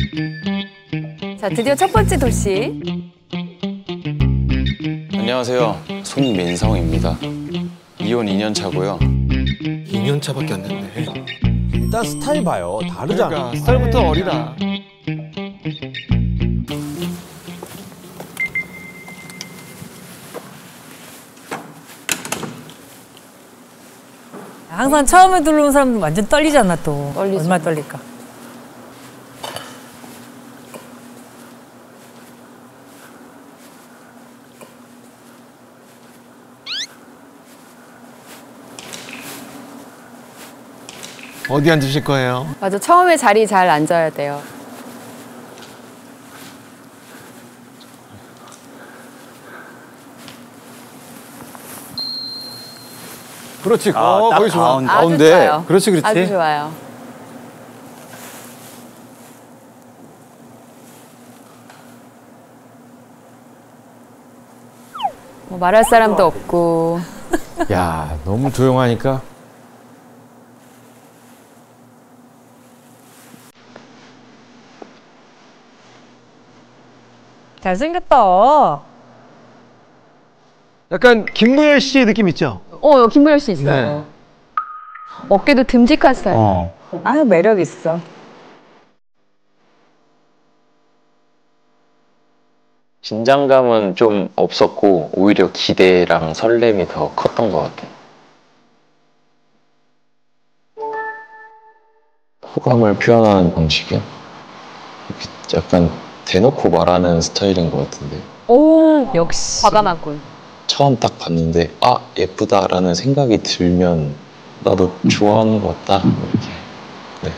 자, 드디어 첫 번째 도시. 안녕하세요. 손민성입니다. 이혼 2년 차고요. 2년 차밖에 안 됐네. 일단 스타일 봐요. 다르잖아. 그러니까 스타일부터 어리다. 항상 처음에 들어온 사람은 완전 떨리잖아 또. 떨리죠. 얼마나 떨릴까. 어디 앉으실 거예요? 맞아, 처음에 자리 잘 앉아야 돼요. 그렇지. 딱 거기 좋아. 가운데. 아주 좋아요. 그렇지, 그렇지. 아주 좋아요. 뭐 말할 사람도 없고. 야, 너무 조용하니까. 잘생겼다. 약간 김무열 씨 느낌 있죠? 김무열 씨 있어요. 네. 어깨도 듬직한 스타일. 아유 매력 있어. 긴장감은 좀 없었고 오히려 기대랑 설렘이 더 컸던 것 같아요. 호감을 표현하는 방식이요? 약간 대놓고 말하는 스타일인 것 같은데 오, 역시. 과감하군. 처음 딱 봤는데 아 예쁘다라는 생각이 들면 나도 좋아하는 것 같다 이렇게. 네.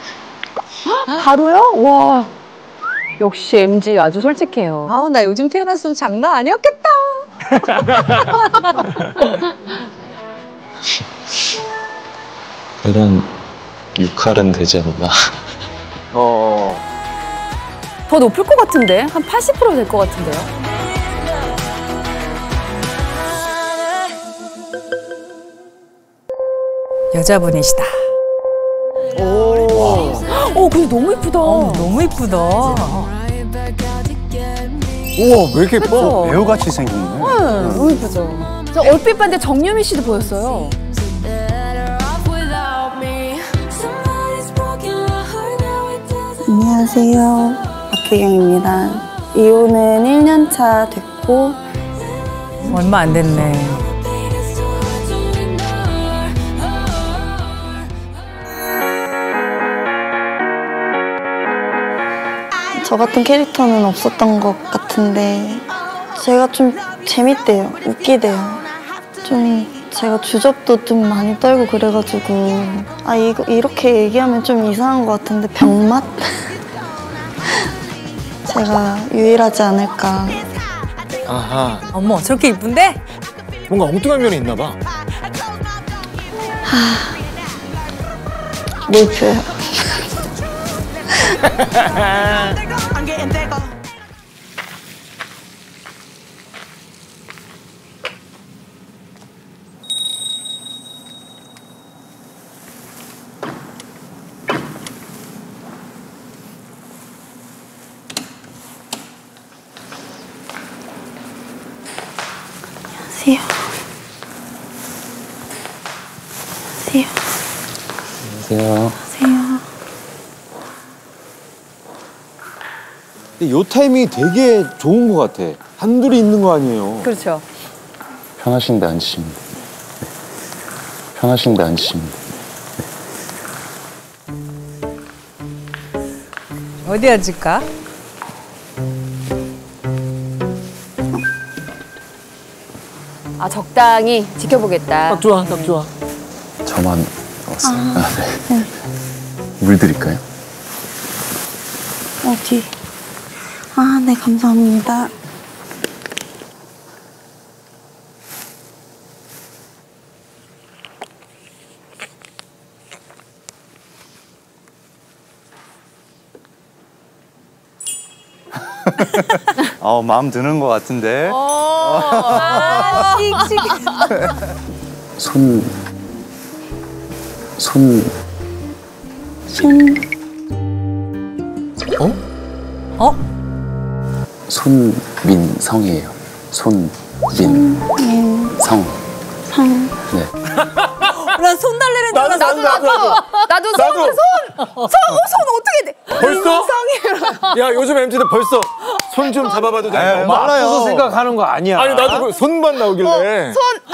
바로요? 와. 역시 MG 아주 솔직해요. 아우 나 요즘 태어났으면 장난 아니었겠다. 일단 6할은 되지 않나. 더 높을 것 같은데? 한 80% 될 것 같은데요? 여자분이시다. 근데 너무 예쁘다. 너무 이쁘다. 우와, 왜 이렇게 예뻐? 그쵸? 배우같이 생겼네. 너무 예쁘죠. 저 얼핏 봤는데 정유미 씨도 보였어요. 안녕하세요. 박혜경입니다. 이혼은 1년 차 됐고 얼마 안 됐네. 저 같은 캐릭터는 없었던 것 같은데 제가 좀 재밌대요. 웃기대요. 좀 제가 주접도 좀 많이 떨고 그래가지고 이거 이렇게 얘기하면 좀 이상한 것 같은데 병맛? 제가 유일하지 않을까. 아하. 어머 저렇게 이쁜데? 뭔가 엉뚱한 면이 있나 봐. 몰표요. 안녕하세요. 안녕하세요. 안녕하세요. 근데 요 타이밍이 되게 좋은 것 같아. 한둘이 있는 거 아니에요. 그렇죠. 편하신데 앉으시면 돼요. 편하신데 앉으시면 돼요. 어디 앉을까? 적당히 지켜보겠다. 딱 좋아, 딱 좋아. 저만 왔어요. 네. 물 드릴까요? 어디? 네, 감사합니다. 마음 드는 것 같은데. 씩씩. 손 손 어? 손민성이에요. 손민성. 상. 네. 난 손 달래는 줄 알았어. 나도 손 어떻게 돼? 벌써? 야, 요즘 MZ들 벌써 손 좀 잡아봐도 돼. 말라요. 생각하는 거 아니야. 아니, 나도 그 손만 나오길래.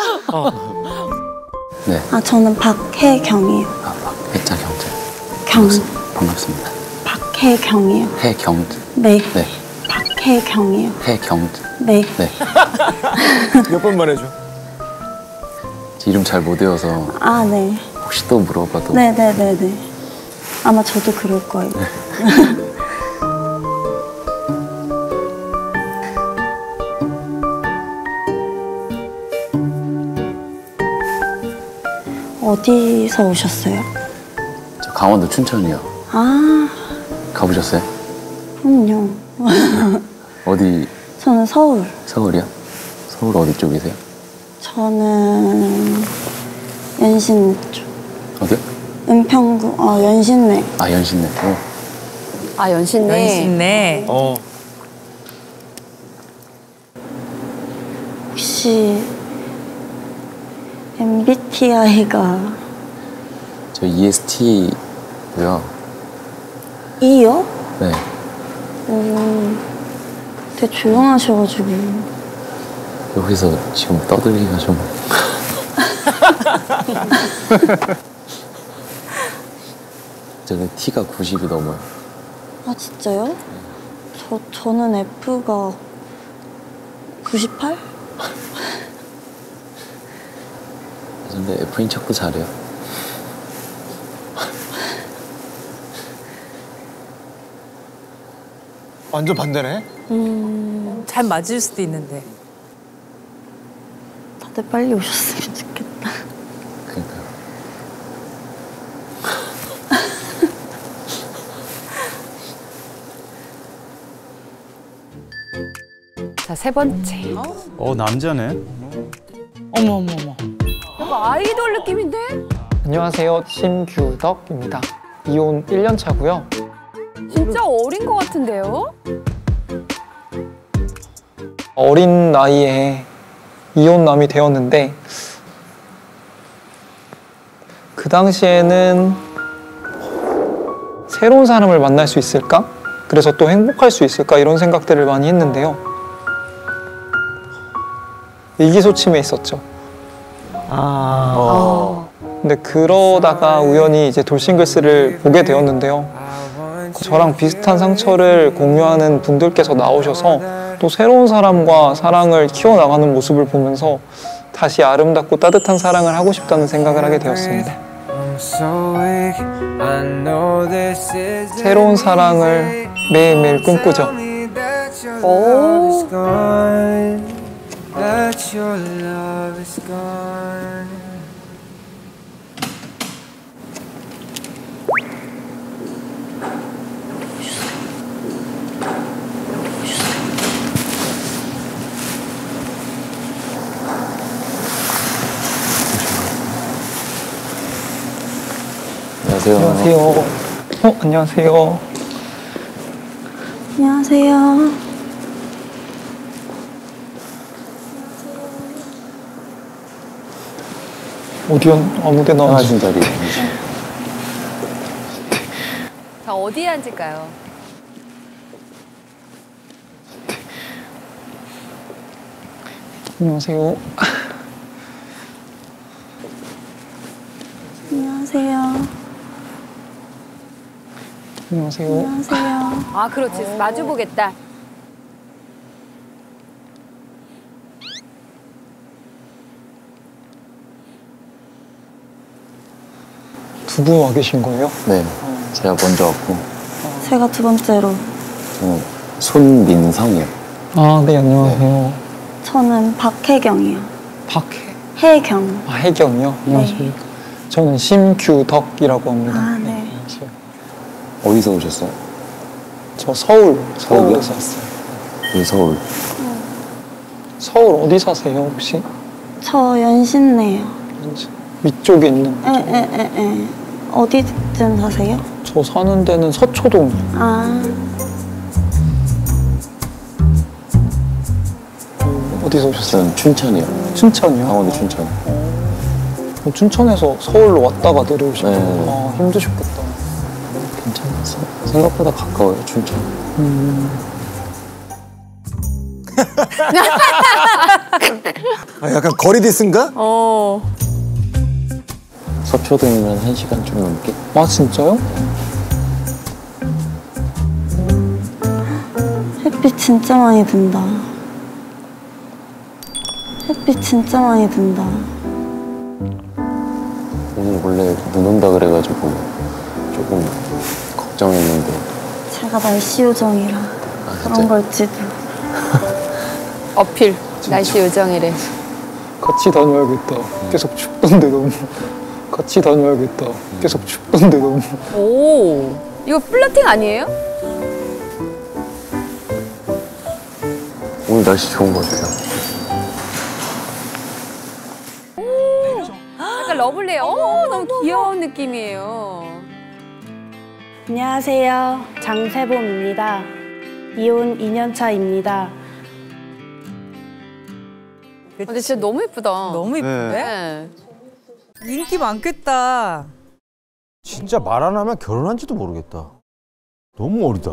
네. 아, 저는 박혜경이에요. 아, 박혜자 경제. 경. 반갑습니다. 박혜경이에요. 해경제. 네. 네. 박혜경이에요. 해경제. 네. 네. 몇 번만 해줘. 이름 잘 못 외워서 아, 네. 혹시 또 물어봐도. 네네네네. 아마 저도 그럴 거예요. 어디서 오셨어요? 저 강원도 춘천이요. 아, 가보셨어요? 그럼요. 어디? 저는 서울. 서울이요? 서울 어디 쪽이세요? 저는 연신내 쪽. 어디요? 은평구, 연신내. 아, 연신내. 아, 연신내. 연신내. 혹시 MBTI가 저 EST고요. E요? 네. 되게 조용하셔가지고. 여기서 지금 떠들기가 좀. 저는 T가 90이 넘어요. 아, 진짜요? 저는 F가 98? 근데 F인 척도 잘해요. 완전 반대네. 잘 맞을 수도 있는데. 다들 빨리 오셨으면 좋겠다. 그러니까요. 자, 세 번째. 남자네. 어머. 약간 아이돌 느낌인데? 안녕하세요. 심규덕입니다. 이혼 1년 차고요. 진짜 어린 것 같은데요? 어린 나이에 이혼남이 되었는데 그 당시에는 새로운 사람을 만날 수 있을까? 그래서 또 행복할 수 있을까? 이런 생각들을 많이 했는데요. 일기소침해 있었죠. 근데 그러다가 우연히 이제 돌싱글스를 보게 되었는데요. 저랑 비슷한 상처를 공유하는 분들께서 나오셔서 또 새로운 사람과 사랑을 키워나가는 모습을 보면서 다시 아름답고 따뜻한 사랑을 하고 싶다는 생각을 하게 되었습니다. 새로운 사랑을 매일매일 꿈꾸죠. 오. 안녕하세요. 안녕하세요. 안녕하세요. 안녕하세요. 어디요? 아무데나 편하신 자리. 자, 어디에 앉을까요? 안녕하세요. 안녕하세요. 안녕하세요. 안녕하세요. 아, 그렇지. 마주보겠다. 두 분 와 계신 거예요? 네. 제가 먼저 왔고. 제가 두 번째로. 저는 손민성이요. 아, 네, 안녕하세요. 저는 박혜경이요. 혜경. 혜경. 아, 혜경이요? 안녕하십니까. 저는 심규덕이라고 합니다. 아, 네. 안녕하세요. 어디서 오셨어요? 저 서울에서 서울이요? 왔어요. 네, 서울. 서울 어디 사세요, 혹시? 저 연신내요. 위쪽에 있는. 어디쯤 사세요? 저 사는 데는 서초동. 아, 어디서 오셨어요? 저는 춘천이요. 춘천이요? 강원도 춘천. 그럼 춘천에서 서울로 왔다가 내려오셨구나. 네. 아, 힘드셨겠다. 괜찮았어. 생각보다 가까워요, 춘천. 아, 약간 거리 디스인가? 서초동이면 1시간 좀 넘게? 아, 진짜요? 햇빛 진짜 많이 든다. 햇빛 진짜 많이 든다. 오늘 원래 눈 온다 그래가지고 조금 걱정했는데. 제가 날씨 요정이라 그런 걸지도. 어필. 날씨 요정이래. 같이 다녀야겠다. 계속 춥던데 너무. 같이 다녀야겠다. 계속 춥던데 너무. 오. 이거 플러팅 아니에요? 오늘 날씨 좋은 것 같아요. 약간 러블리해요. 너무 귀여운 느낌이에요. 안녕하세요. 장세봄입니다. 이혼 2년차입니다. 근데 진짜 너무 예쁘다. 너무 이쁜데? 네. 인기 많겠다. 진짜 말 안 하면 결혼한지도 모르겠다. 너무 어리다.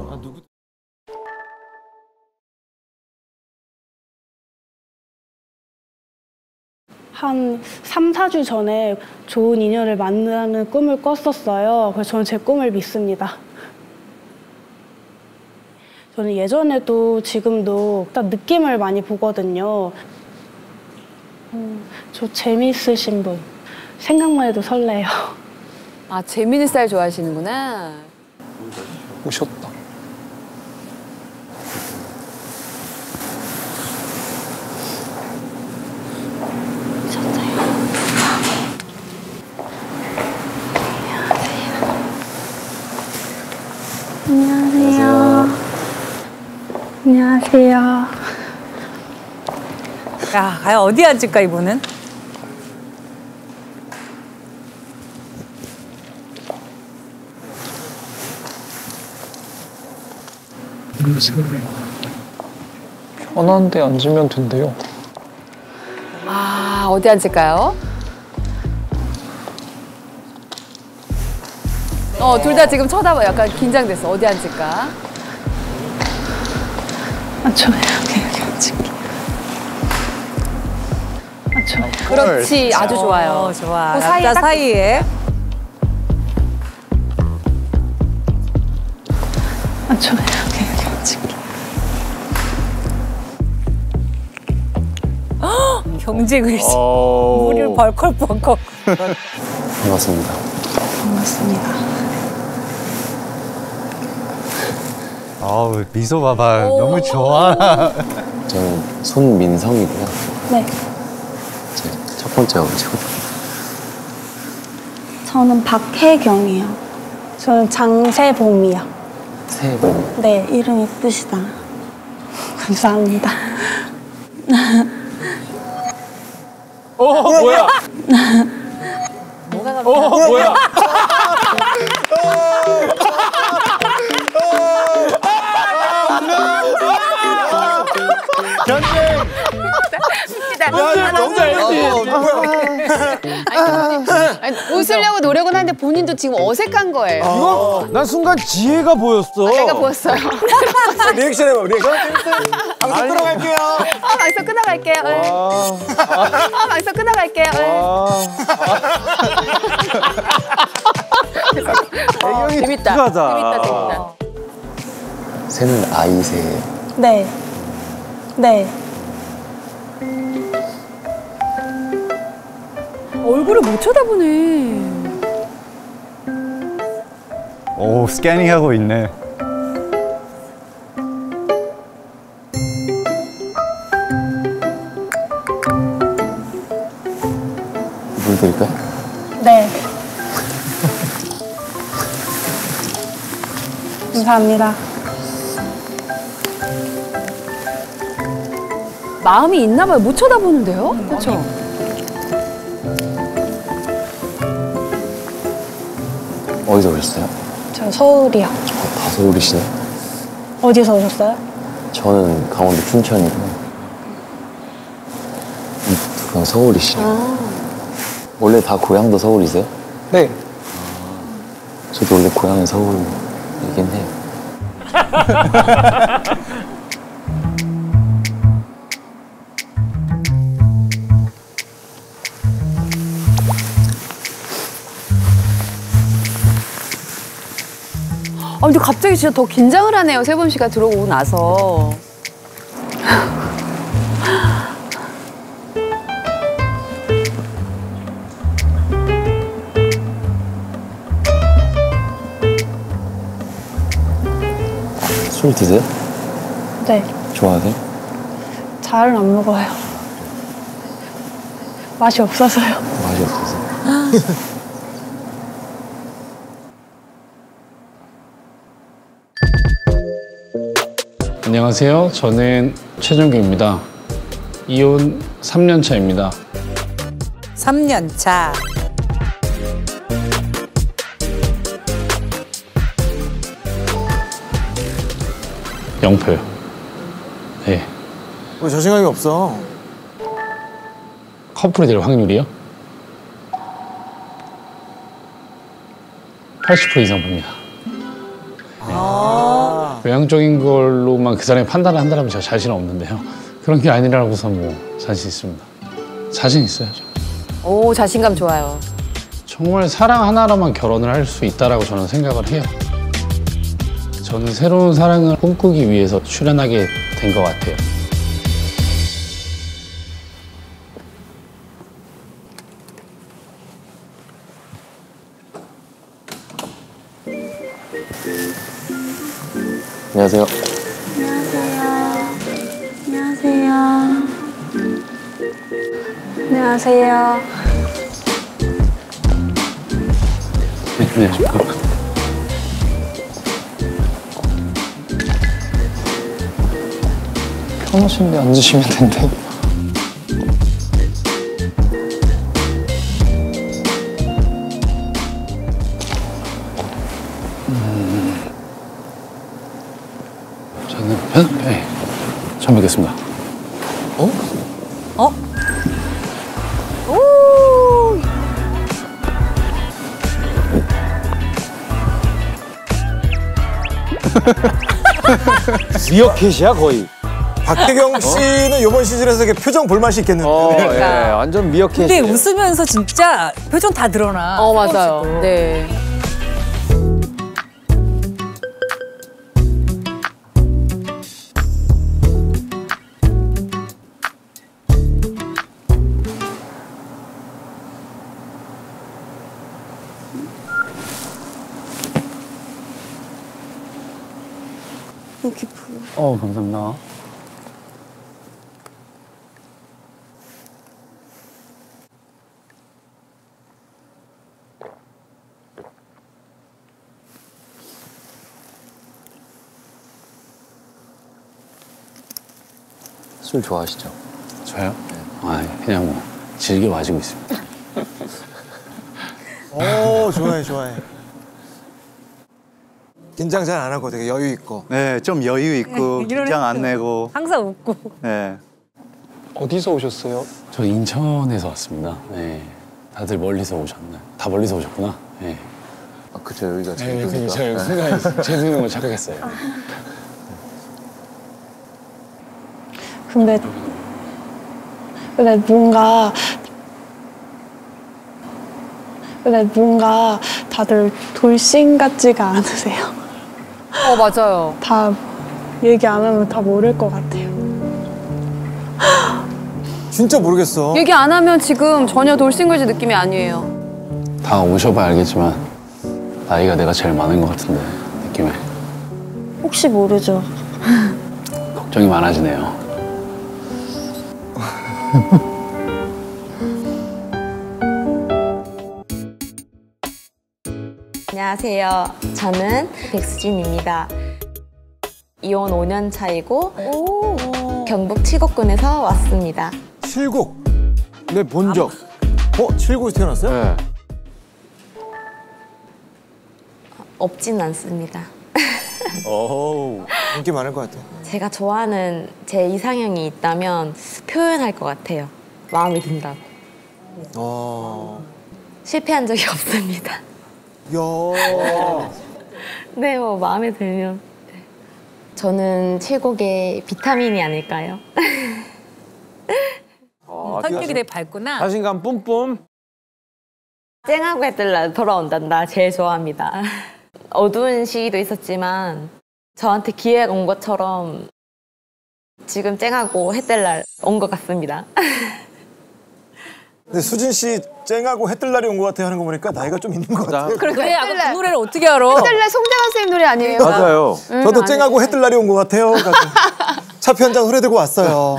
한 3, 4주 전에 좋은 인연을 만나는 꿈을 꿨었어요. 그래서 저는 제 꿈을 믿습니다. 저는 예전에도 지금도 딱 느낌을 많이 보거든요. 저 재미있으신 분. 생각만 해도 설레요. 아, 재밌는 스타일 좋아하시는구나. 오셨다. 안녕하세요. 안녕하세요. 야, 과연 어디 앉을까, 이분은? 편한 데 앉으면 된대요. 아, 어디 앉을까요? 둘 다 지금 쳐다봐. 약간 긴장됐어. 어디 앉을까? 저 여기 앉을게요. 그렇지. 아주 좋아요. 좋아. 그 사이에 남자 딱 사이에. 저 여기 앉을게요. 경쟁을 어. 물을 벌컥벌컥. 반갑습니다. 반갑습니다. 아우 미소 봐봐 너무 좋아. 저는 손민성이고요. 네. 제 첫 번째여가지고. 저는 박혜경이요. 저는 장세봄이요. 새해 복 네, 이름 이쁘시다. 감사합니다. 뭐야? 뭐야? 아니, 웃으려고 노력은 하는데 본인도 지금 어색한 거예요. 이거 난 순간 지혜가 보였어. 내가 보였어요. 리액션 해봐, 리액션. 방송 들어갈게요. 방송 끊어갈게요. 방송 끊어갈게요. 배경이 재밌다. 독특하다. 재밌다. 새는 아이새예요. 네. 네. 얼굴을 못 쳐다보네. 오 스캐닝하고 있네. 물 드릴까요? 네. 감사합니다. 마음이 있나 봐요. 못 쳐다보는데요? 그렇죠? 어디서 오셨어요? 저 서울이요. 다 서울이시네. 어디서 오셨어요? 저는 강원도 춘천이고. 그냥 서울이시네. 원래 다 고향도 서울이세요? 네. 저도 원래 고향은 서울이긴 해요. 근데 갑자기 진짜 더 긴장을 하네요. 세범 씨가 들어오고 나서. 술 드세요? 네, 좋아하세요? 잘은 안 먹어요. 맛이 없어서요. 맛이 없어서. 안녕하세요. 저는 최종규입니다. 이혼 3년 차입니다. 3년 차. 영표요. 네. 왜 자신감이 없어? 커플이 될 확률이요? 80% 이상 봅니다. 외향적인 걸로만 그 사람이 판단을 한다면 제가 자신은 없는데요. 그런 게 아니라고서 뭐 자신 있습니다. 자신 있어요. 저. 오, 자신감 좋아요. 정말 사랑 하나로만 결혼을 할 수 있다라고 저는 생각을 해요. 저는 새로운 사랑을 꿈꾸기 위해서 출연하게 된 것 같아요. 안녕하세요. 안녕하세요. 안녕하세요. 네, 안녕하십니까. 편하신데 앉으시면 된대요. 저는 네, 처음 뵙겠습니다. 어? 오! 미어캣이야 거의. 박혜경 씨는 이번 시즌에서 이렇게 표정 볼맛이 있겠는데. 예, 완전 미어캣이. 근데 웃으면서 진짜 표정 다 드러나. 맞아요. 네. 감사합니다. 술 좋아하시죠? 저요? 그냥 뭐 즐겨 마시고 있습니다. 오, 좋아해, 좋아해. 긴장 잘 안 하고 되게 여유 있고. 네, 좀 여유 있고 긴장 안 내고. 항상 웃고. 네. 어디서 오셨어요? 저 인천에서 왔습니다. 네. 다들 멀리서 오셨나요? 다 멀리서 오셨구나. 네. 아, 그쵸. 여기가 네, 제일 그 좋으니까. 제가 순간 제 눈으로 착각했어요. 근데 뭔가 다들 돌싱 같지가 않으세요. 맞아요. 다 얘기 안 하면 다 모를 것 같아요. 진짜 모르겠어. 얘기 안 하면 지금 전혀 돌싱글즈 느낌이 아니에요. 다 오셔봐야 알겠지만 나이가 내가 제일 많은 것 같은데 느낌에 혹시 모르죠. 걱정이 많아지네요. 안녕하세요. 저는 백수진입니다. 이혼 5년 차이고 경북 칠곡군에서 왔습니다. 칠곡. 네, 본 적. 칠곡에서 태어났어요? 네. 없진 않습니다. 오, 인기 많을 것 같아. 제가 좋아하는 제 이상형이 있다면 표현할 것 같아요. 마음에 든다고. 실패한 적이 없습니다. 네, 뭐 마음에 들면. 저는 최고의 비타민이 아닐까요? 성격이 되게 밝구나. 자신감 뿜뿜. 쨍하고 해뜰라 돌아온단다 제일 좋아합니다. 어두운 시기도 있었지만 저한테 기회가 온 것처럼 지금 쨍하고 해뜰 날 온 것 같습니다. 근데 수진 씨 쨍하고 해뜰 날이 온 것 같아요 하는 거 보니까 나이가 좀 있는 것 같아요. 그래, 아까 그 노래를 어떻게 알아? 해뜰날 송대관 선생님 노래 아니에요? 맞아요. 저도 쨍하고 해뜰 날이 온 것 같아요. 차표 한 장 후레 들고 왔어요.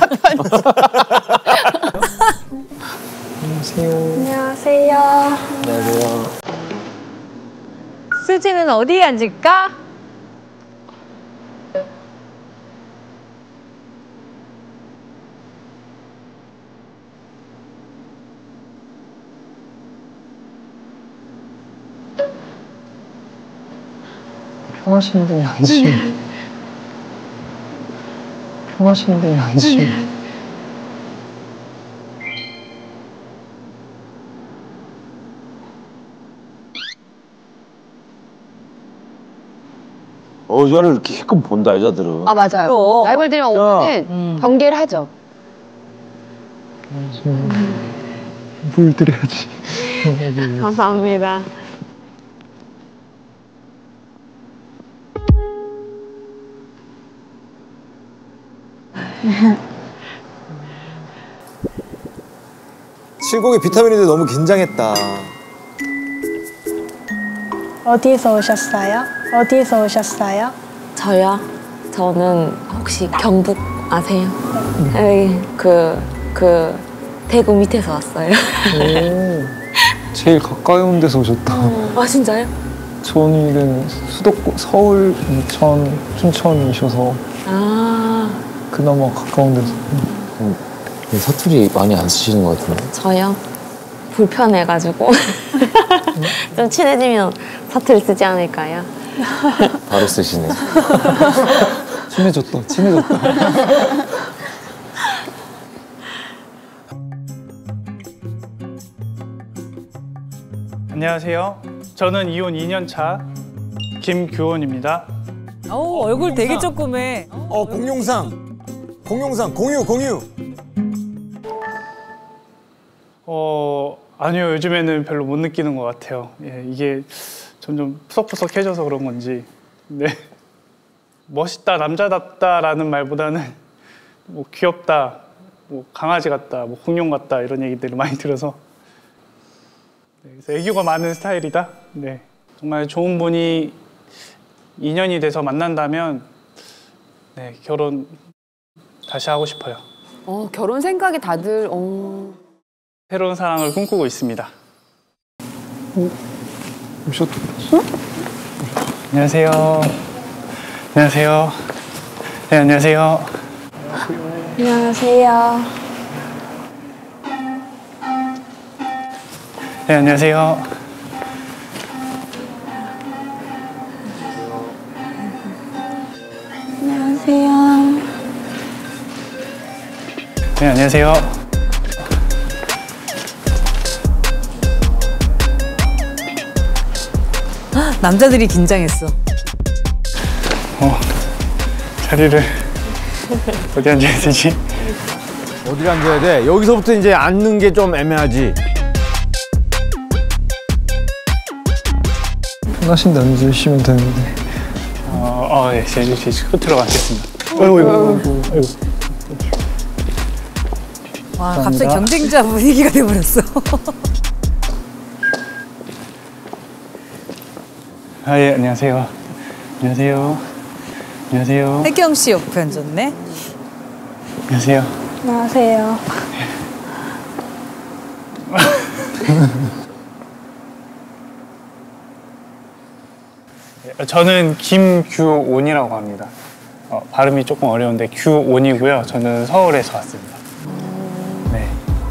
안녕하세요. 안녕하세요. 수지는 어디에 앉을까? 편하신 분이 앉으시면. 편하신 분이 앉으시면. 여자를 이렇게 힘껏 본다, 여자들은. 아 맞아요. 라이벌 들면 오면은 경계를 하죠. 물 드려야지. 감사합니다. 칠곡이 비타민인데 너무 긴장했다. 어디에서 오셨어요? 어디에서 오셨어요? 저요? 저는 혹시 경북 아세요? 네, 그 대구 밑에서 왔어요. 제일 가까이 온 데서 오셨다. 아 진짜요? 저는 수도권, 서울, 인천, 춘천이셔서 아 그나마 가까운 데서. 사투리 많이 안 쓰시는 것 같은데. 저요? 불편해가지고 좀 친해지면 사투리 쓰지 않을까요? 바로 쓰시네. 친해졌다, 친해졌다. 안녕하세요. 저는 이혼 2년차 김규원입니다. 얼굴 되게 조그매. 공룡상, 공유. 아니요. 요즘에는 별로 못 느끼는 것 같아요. 예, 이게 점점 푸석푸석해져서 그런 건지. 네. 멋있다, 남자답다라는 말보다는 뭐 귀엽다, 뭐 강아지 같다, 뭐 공룡 같다 이런 얘기들을 많이 들어서 네, 그래서 애교가 많은 스타일이다. 네. 정말 좋은 분이 인연이 돼서 만난다면 네, 결혼 다시 하고 싶어요. 결혼 생각이 다들 새로운 사랑을 꿈꾸고 있습니다. 오셨다. 안녕하세요. 안녕하세요. 네, 안녕하세요. 안녕하세요. 네, 안녕하세요. 안녕하세요. 네, 안녕하세요. 남자들이 긴장했어. 자리를 어디 앉아야 되지? 어디를 앉아야 돼? 여기서부터 이제 앉는 게 좀 애매하지. 편하신 데 앉으시면 되는데. 네, 제주 끝으로 앉겠습니다. 아이고. 와, 갑자기 경쟁자 분위기가 돼버렸어. 예, 안녕하세요. 안녕하세요. 안녕하세요. 혜경 씨 옆에 앉았네. 안녕하세요. 안녕하세요. 저는 김규온이라고 합니다. 발음이 조금 어려운데 규온이고요. 저는 서울에서 왔습니다. 네.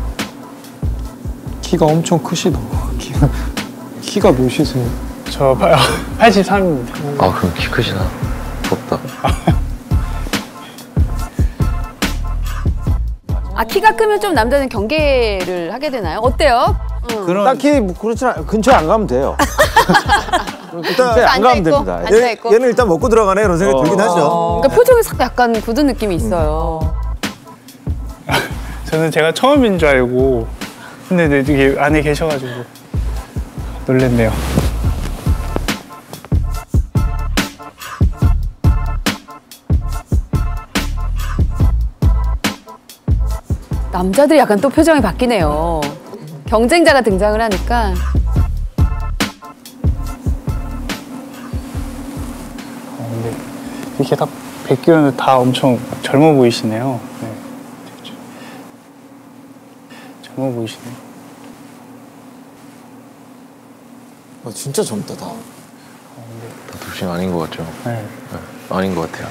키가 엄청 크시다. 키가 몇이세요? 저 83입니다. 아, 그럼 키 크시나? 부럽다. 아, 키가 크면 좀 남자는 경계를 하게 되나요? 어때요? 딱히 뭐 그렇지 않아. 근처에 안 가면 돼요. 일단 근처에 안 가면 됩니다. 얘는 일단 먹고 들어가네 이런 생각이 들긴 하죠. 그러니까 표정이 싹 약간 굳은 느낌이 있어요. 저는 제가 처음인 줄 알고 근데 이게 안에 계셔가지고 놀랬네요. 남자들이 약간 또 표정이 바뀌네요. 경쟁자가 등장을 하니까. 근데 이렇게 딱 뵙기로는 다 엄청 젊어 보이시네요. 네. 젊어 보이시네요. 진짜 젊다 다. 다 돌싱 아닌 것 같죠? 네. 아닌 것 같아요.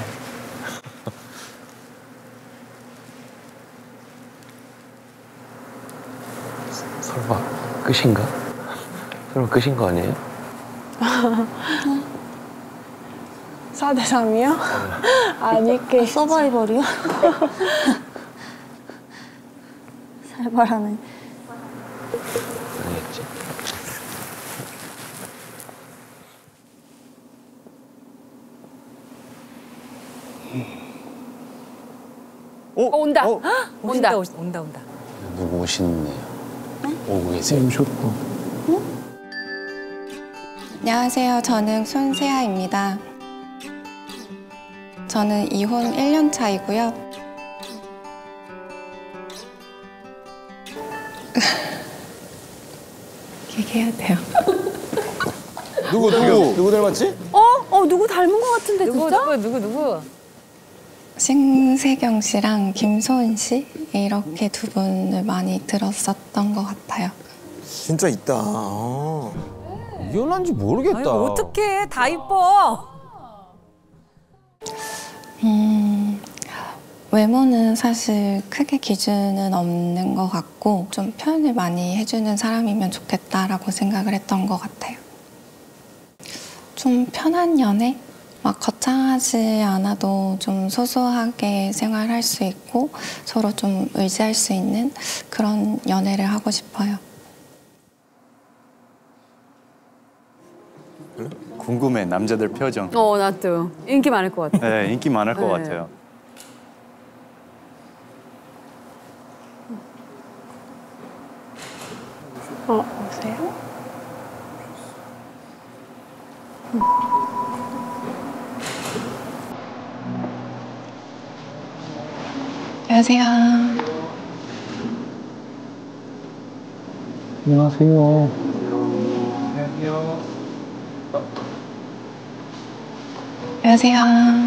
설마 끝인가? 설마 끝인 거 아니에요? 4대 3이요? 아니게. 서바이벌이요? 살벌하네. 아니겠지. 온다. 온다. 온다. 누구 오시네요. 오고 계세요. 오셨고. 안녕하세요. 저는 손세아입니다. 저는 이혼 1년 차이고요. 얘기해야 돼요. 누구 닮았지? 누구 닮은 것 같은데 진짜? 누구? 신세경 씨랑 김소은 씨 이렇게 두 분을 많이 들었었던 것 같아요. 진짜 있다. 이혼한지 모르겠다. 아니, 어떡해. 다 이뻐. 외모는 사실 크게 기준은 없는 것 같고 좀 표현을 많이 해주는 사람이면 좋겠다라고 생각을 했던 것 같아요. 좀 편한 연애? 막 거창하지 않아도 좀 소소하게 생활할 수 있고 서로 좀 의지할 수 있는 그런 연애를 하고 싶어요. 궁금해 남자들 표정. 나도 인기 많을 것 같아. 네, 인기 많을 것 네. 같아요. 오세요? 안녕하세요. 안녕하세요. 안녕하세요.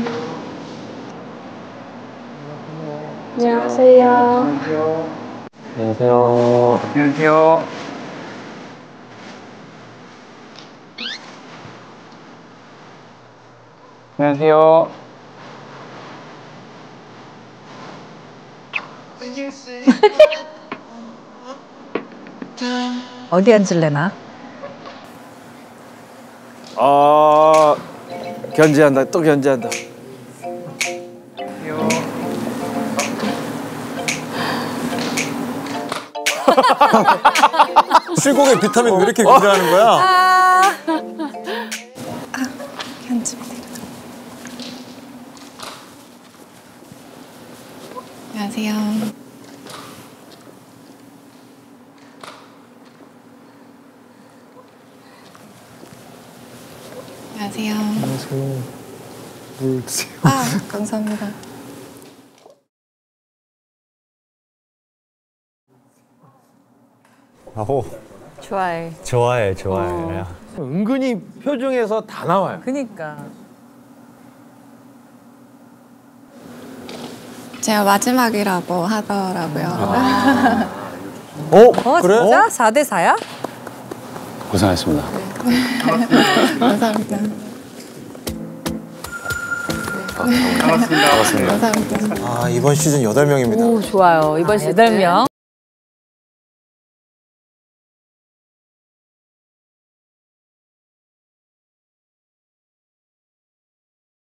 안녕하세요. 안녕하세요. 안녕하세요. 안녕하세요. 어디 앉을래나? 견제한다. 또 견제한다. 실공의 비타민 왜 이렇게 긴장하는 거야? 편집니다. 안녕하세요. 안녕하세요. 안녕하세요. 물 드세요. 감사합니다. 좋아해. 좋아해. 은근히 표정에서 다 나와요. 그니까. 제가 마지막이라고 하더라고요. 그래? 진짜? 4대 4야? 고생하셨습니다. 감사합니다. 반갑습니다. 감사합니다. 이번 시즌 8명입니다. 오, 좋아요. 이번 시즌. 8명.